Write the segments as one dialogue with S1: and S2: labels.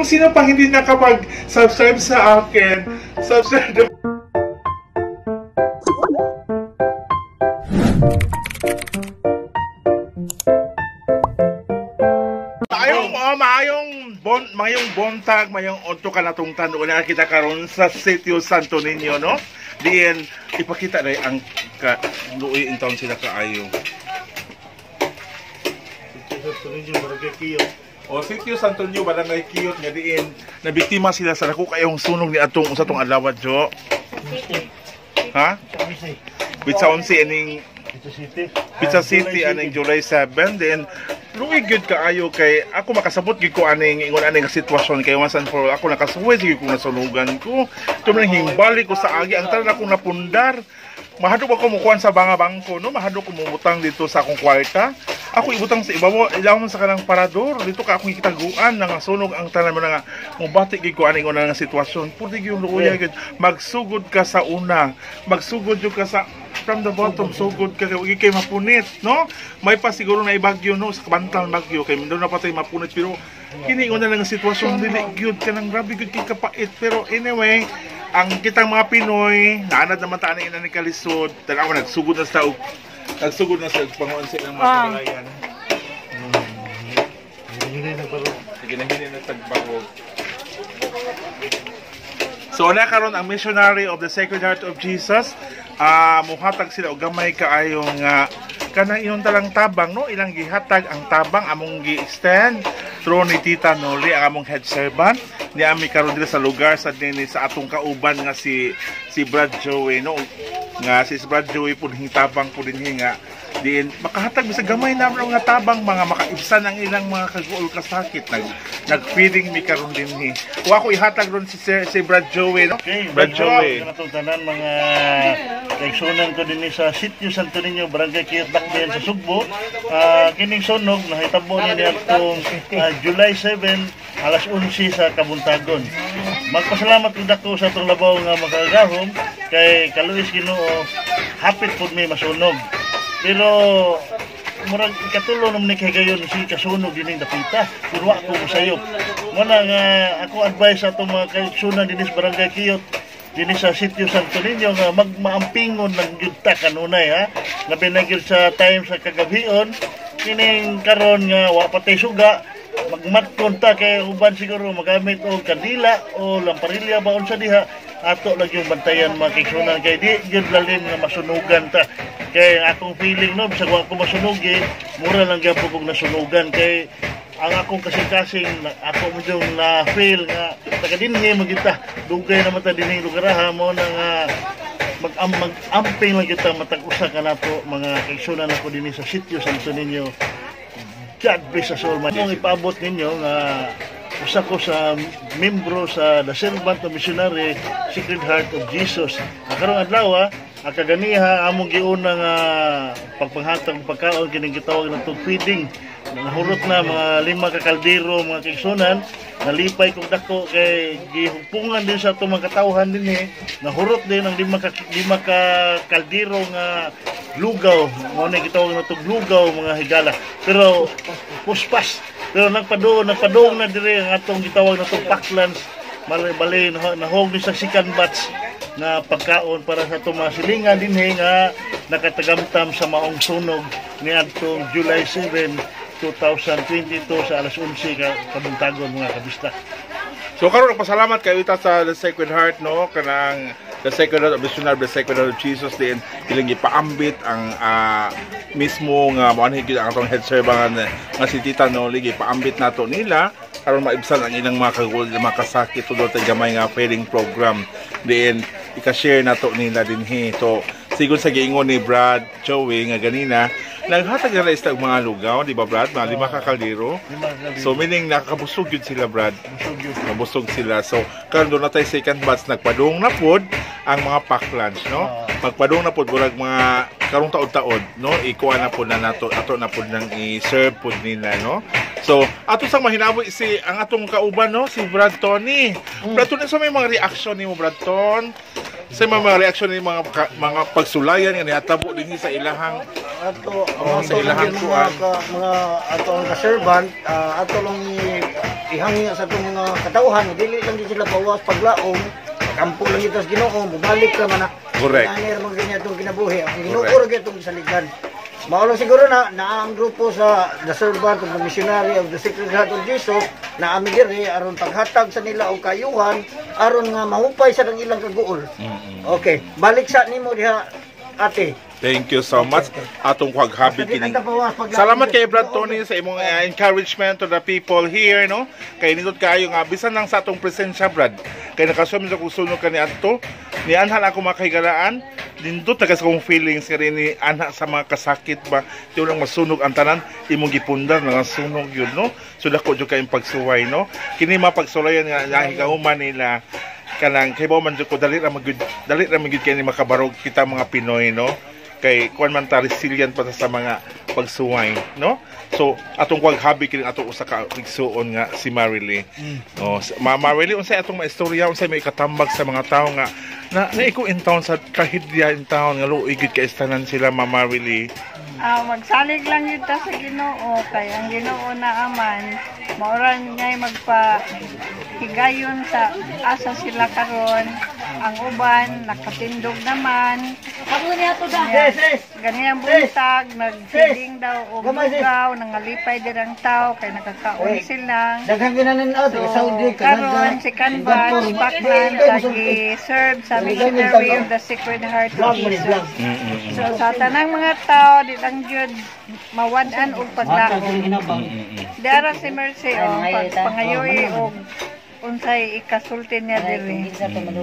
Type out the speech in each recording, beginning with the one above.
S1: kung sino pa hindi nakapag-subscribe sa akin, subscribe. Mayong bontag, mayong onto ka natong tanong na kita karon sa sitio Santo Nino, no? Diyan, ipakita na ang luoy in town sila kaayo. Sitio Santo Nino, Barangay Quiot. O, sitio Santo Nino, Barangay Quiot, nga diyan, nabiktima sila sa dako kayong sunog ni atong usa tong adlaw, Jo. Ha? Pizza 11 aning Pizza City aning July 7, then luwig gyud kaayo kay ako makasabot gyud ko aning ingon aning sitwasyon kay once and for all ako nakasuway gyud ko nasunugan ko tumang hingbalik ko sa agi ang tanan akong napundar. Mahadok ako mukuan sa bangko, no? Mahadok ko mumutang dito sa akong kwarta. Ako ibutang sa ibabaw, ilawon sa kanang parador. Dito ka akong kitaguan na nga sunog ang tanan mo na nga mubati gyud ko aning una nga sitwasyon. Pwede gyud luoy gyud magsugod ka sa una, magsugod gyud ka sa from the bottom, so good ka kay mapunit, no? May pa siguro na ibagyo, no? Sa kabantal bagyo kay doon na patay mapunit, pero kini una lang ang sitwasyon dili gyud kanang grabe gyud kay kapait. Pero anyway, ang kitang mga Pinoy naanad naman ta ani kalisod, tanaw nagsugod na sa panguan sa ilang mga kabalayan. Sige na nagtagbago. So na karon ang Missionary of the Sacred Heart of Jesus, muhatag sila og gamay kaayong kanang iyon talang tabang, no? Ilang gihatag ang tabang among gi-extend through ni Tita Noli, ang among head servant ni ami karon dira sa lugar sa dinhi sa atong kauban nga si Brgy, no? Nga si Brgy pud tabang pud dinhi nga diin makahatag bisag gamay namon nga tabang mga makaibsan ang ilang mga kaguol kasakit nag-feeding mi karon dinhi. Wa ko ihatag ron si Brgy, no?
S2: Okay, Brgy kanatong tanan mga kaigsunan ko dinhi sa sitio Santo Nino, Barangay Quiot sa Cebu. Kining sunog nahitabo ni atong July 7 alas 11 sa Kabuntagon. Magpasalamat pud ako sa atong labaw nga makagahom kay kaluis Ginoo hapit pud may masunog. Pero murag ikatulo naman ni kagayon si kasunog dining dapita. Pero ako musayop. Muna nga ako advice sa atong mga kaigsunan dinhi sa Barangay Quiot dinhi sa sitio Santo Nino nga magmaampingon ng yudta kanunay, ha. Labi na gyud sa time sa kagabion kining karon nga wa patay suga magmatkon ta kay uban siguro magamit og kandila o lamparilla baon sa diha ato lang yung bantayan mga kaigsunan kay di gyud lalim nga masunugan ta. Kay akong feeling, no, bisag ako masunugi, mura lang gyud kog nasunugan kay ang akong kasing-kasing ako mo yung na-feel nga taga dinhi magita dugay naman ta dinhi lugaraha mo na nga mag-amping lang kita matag-usa ka nato mga kaigsunan ako dinhi sa sitio Santo Nino. God bless us all. Mong ipaabot ninyo nga usa ko sa membro sa The Servant of Missionary Sacred Heart of Jesus. Karong adlaw kaganiha among giuna nga pagpanghatag pagkaon kining gitawag natong feeding. Nahurot na mga 5 ka kaldero mga kaigsunan, nalipay kog dako kay gihupungan din sa atong mga katawhan dinhi. Nahurot din ang 5 ka kaldero nga lugaw, mo na gitawag natong lugaw mga higala. Pero puspas. Pero nagpadong na dire ang atong gitawag natong paklans. Bali nahog ni sa second batch na pagkaon para sa itong mga silingan dinhi nga nakatagamtam sa maong sunog ni atong July 7, 2022 sa alas 11 Kabuntagon mga kabista.
S1: So karon pasalamat kayo ita sa The Sacred Heart, no? Kanang The Sacred Heart of Missionary, The Sacred Heart of Jesus din ilang gipaambit ang mismo nga moanhig ang atong head servant nga si Tita Noli, gipaambit nato nila karon maibsan ang ilang mga kagul mga kasakit tudlo tay gamay nga feeding program din ika-share nato nila dinhi. So sigon sa giingon ni Brad Joey nga ganina naghatag na istag mga lugaw, di ba Brad? Mga 5 ka kaldero. So meaning nakabusog yun sila Brad. Nabusog sila. So karon doon na tayo second batch nagpadung na pod ang mga pack lunch, no? Magpadung na pod burag mga karong taod-taod, no? Ikuha na pod na nato ato na pod nang i-serve pod nila, no? So ato sang mahinaboy si ang atong kauban, no? Si Brad Tony. Brad Tony, so may mga reaction nimo Brad Ton? Sa mga reaksyon ng mga pagsulayan nga nihatabo dinhi sa ilahang
S3: sa ilahang kuan mga ato ang ka-servant ato lang ihangya sa itong mga katauhan, dili lang di sila bawas paglaom, kampo lang ito sa Ginoo, bumalik ka man na.
S1: Correct.
S3: Nanir mga ganyan itong kinabuhi, ang Ginoo rin itong saligan. Maulang siguro na ang grupo sa the servant of the missionary of the Sacred Heart of Jesus na amigiri aron paghatag sa nila og kayuhan aron nga mahupay sa ilang kaguol. Okay, balik sa nimo diha ate.
S1: Thank you so much. Atong paghabi kini. Salamat kay Brad Tony sa imong encouragement to the people here, no? Kay nindot kaayo nga bisan lang sa atong presensya, Brad. Kay nakasum sa kusunod kani adto, ni anhan ako makahigalaan. Nindot na kasi kong feelings nga rin ni anak sa mga kasakit ba. Yung lang masunog ang tanan, imong gipundar nga sunog yun, no? So dako jud kay pagsuway, no? Kini mapagsulayan nga nahigahuman nila kanang kay man jud ko dali ra magud kay ni makabarog kita mga Pinoy, no? Kay kuan man ta resilient pa sa mga pagsuway, no? So atong paghabi kini ato usa ka igsuon nga si Marily. Oh, Marily unsay atong maistorya, unsay may katambag sa mga tawo nga naiko in town sa trahedya in town nga luoy gid kay istanan sila, Marily.
S4: Magsalig lang yun ta sa Ginoo, kay ang Ginoo na aman mauran niya magpahigayon sa asa sila karon. Ang uban nakatindog naman. Ganyan buntag, nag-feeding daw o bugaw, nangalipay din ang tao, kay nakakaon sila. So, karon si Canvas, Pacman, nag-serve sa Missionary of the Sacred Heart of Jesus. So, sa tanang mga tao, di lang yun mawadan o paglaong. Dara si Mercy, pangayoy o unsay ikasulti niya diri.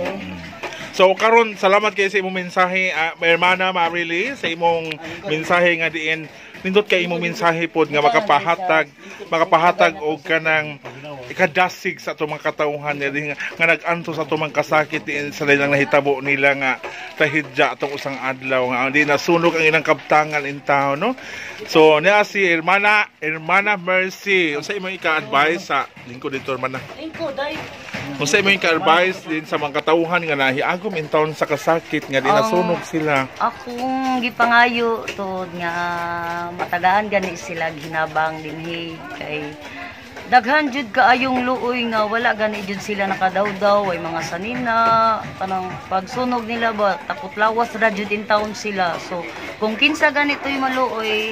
S1: So karon salamat kay sa imong mensahe, Hermana Marily, sa imong mensahe nga diin nindot kay imong mensahe pod nga makapahatag og kanang ikadasig sa atong mga katauhan nga nag-anto sa atong mga kasakit diin sa ilang nahitabo nila nga tahidya atong usang adlaw nga di nasunog ang ilang kabtangan in town, no? So niya si Hermana Mercy, unsa imong ika-advise sa lingkod dito, Hermana? Unsa imong ika-advise din sa mga katauhan nga nahiagom in town sa kasakit nga di nasunog sila?
S5: Akong gipangayo tod nga matagaan gani sila ginabang dinhi kay daghan jud kaayong luoy nga wala gani jud sila nakadawdaw way mga sanina kanang pagsunog nila ba takot lawas ra jud in town sila. So kung kinsa ganito yung maluoy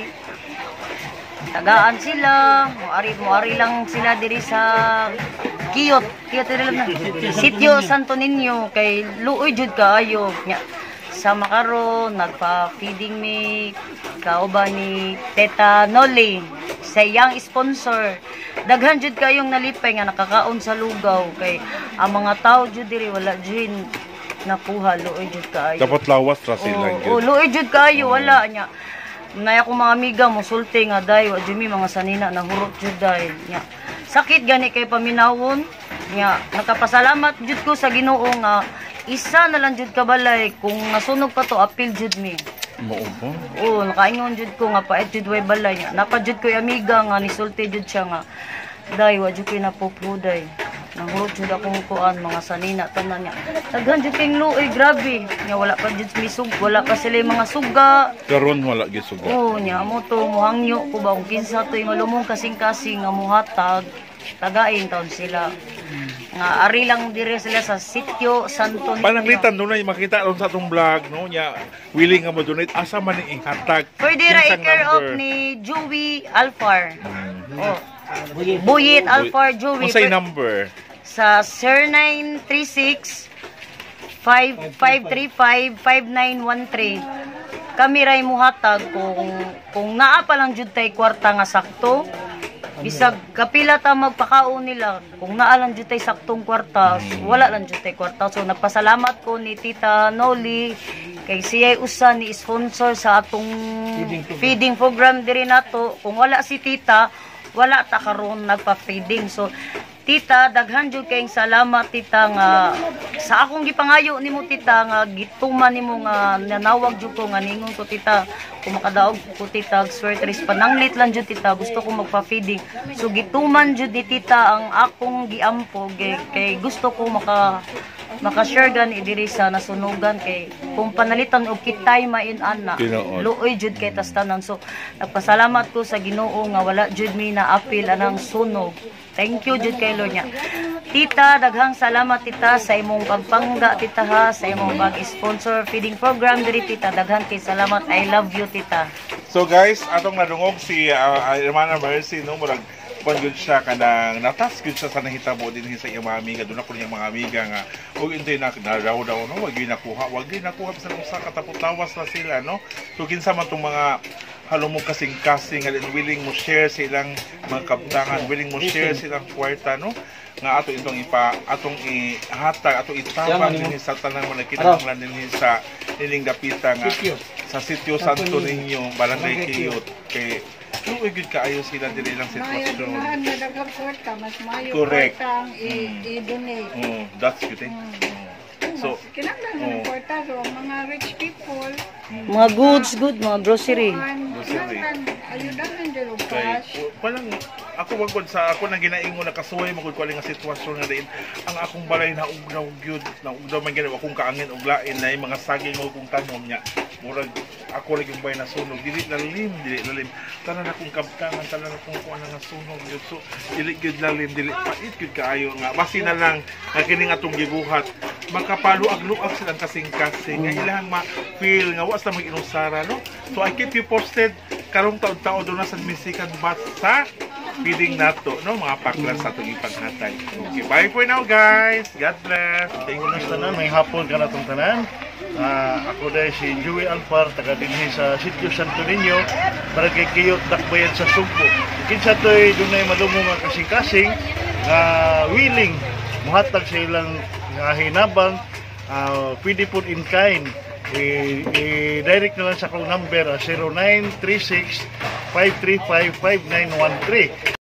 S5: tagaan sila moari lang sila diri sa Quiot na sitio Santo Nino kay luoy jud kaayo nya sa makaron nagpa-feeding me kauban ni Teta Noli sa iyang sponsor. Daghan jud kayong nalipay nga nakakaon sa lugaw kay ang mga tao jud diri wala jud nakuha luoy jud kaayo.
S1: Dapat lawas ra sila.
S5: Luoy jud kaayo wala nya. Nay akong mga amiga mosulti nga day wa jud mi mga sanina nahurot jud day nya. Sakit gani kay paminawon nya nakapasalamat jud ko sa Ginoo nga isa na lang jud kabalay kung nasunog pa to apil jud mi. Oo, nakaingon jud ko nga paet jud way balay nya. Napa jud ko amiga nga nisulti jud siya nga day wa jud kinapupruday. Nahurot jud akong kuan mga sanina tanan nya. Daghan jud kay luoy grabe. Nya wala pa jud misug, wala pa sila mga suga.
S1: Karon wala gyud suga.
S5: Oo nya mo to muhangyo ko ba kung kinsa toy malumong kasing-kasing nga muhatag tagain taon sila. Nga ari lang dire sila sa sitio Santo Nino.
S1: Pananglitan doon na makita ron sa atong vlog, no? Nya willing nga mo donate asa man ni ihatag.
S5: Pwede ra i-care off ni Joey Alfar. Oh. Buyit Alfar Joey.
S1: Unsay number?
S5: Sa 0936 5535 5913. Kami ray muhatag kung naa pa lang jud tay kwarta nga sakto. Bisag kapila ta magpakaon nila kung naa lang jud tay saktong kwarta wala lang jud tay kwarta. So nagpasalamat ko ni Tita Noli kay siya usa ni sponsor sa atong feeding program diri nato. Kung wala si Tita wala ta karon nagpa-feeding. So Tita, daghan jud kayong salamat Tita nga sa akong gipangayo nimo Tita nga gituman nimo nga nanawag jud ko nga ningon ko Tita kung makadaog ko Tita swerteris pananglit lang jud Tita gusto ko magpa-feeding. So gituman jud ni Tita ang akong giampo kay gusto ko maka-share gani diri sa nasunugan kay kung panalitan og kitay main-ana luoy jud kay tas tanan. So nagpasalamat ko sa Ginoo nga wala jud mi na apil anang sunog Thank you jud kay Lord niya. Tita, daghang salamat tita sa imong pagpangga tita ha, sa imong pag-sponsor feeding program diri tita. Daghang kay salamat. I love you tita.
S1: So guys, atong nadungog si Hermana Mercy no, murag kon gyud siya kanang natas gyud siya sa nahitabo din sa iyang mga amiga. Doon ako niyang mga amiga nga og intoy na daw no, wag gyud nakuha sa usa ka tapos-tawas na sila no. So kinsa man tong mga halumog kasing-kasing nga willing mo share silang mga kabtangan, willing mo share silang kwarta no, nga ato itong ihatag, ato itabang din sa tanang mga kinahanglan din sa ining dapita nga sa sitio Santo Niño, Barangay Quiot. Kay luoy gud kaayo sila dili lang sitwasyon.
S4: Mayo na dagang kwarta, mas mayo
S1: Correct.
S4: kwartang i-donate.
S1: That's good eh. So,
S4: Kinahanglan ng kwarta so ang mga rich people,
S5: Mga goods, mga grocery.
S4: kinahanglan ayudahan din og
S1: kay
S4: cash.
S1: walang ako wagod sa ako nang ginaingon na kasuway magud ko nga sitwasyon nga diin ang akong balay na ugdaw gyud na ugdaw man gani akong kaangin og lain na mga saging mo kung tanom niya murag ako lagi yung bay na sunog dili lalim tanan akong kabtangan tanan akong kuan nga sunog gyud so dili gyud lalim dili pait gyud kaayo nga basi na lang nga kining atong gibuhat makapaluag-luag silang kasing-kasing nga ilahang ma-feel nga wa sa mag-inusara no. So I keep you posted karong taon-taon doon na sa Misikan Bat sa feeding nato no, mga paklan sa itong ipaghatay. Okay, bye for now guys. God bless.
S2: Thank you na tanan, may hapon ka na itong tanan. Ako dahil si Joey Alpar, taga dinhi sa sitio Santo Niño, Brgy Quiot, Dakbayan sa Sugbo. Kinsa to'y doon na malumong nga kasing-kasing nga willing muhatag sa ilang hinabang, pwede po in kind. I-direct na lang sa akong number 0936-535-5913.